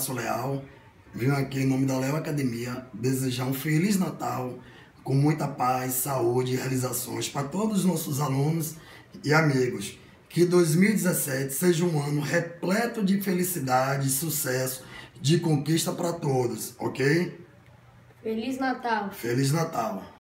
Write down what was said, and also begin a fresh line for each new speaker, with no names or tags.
Márcio Leal. Venho aqui em nome da Leal Academia desejar um Feliz Natal com muita paz, saúde e realizações para todos os nossos alunos e amigos. Que 2017 seja um ano repleto de felicidade, sucesso, de conquista para todos, ok?
Feliz Natal!
Feliz Natal!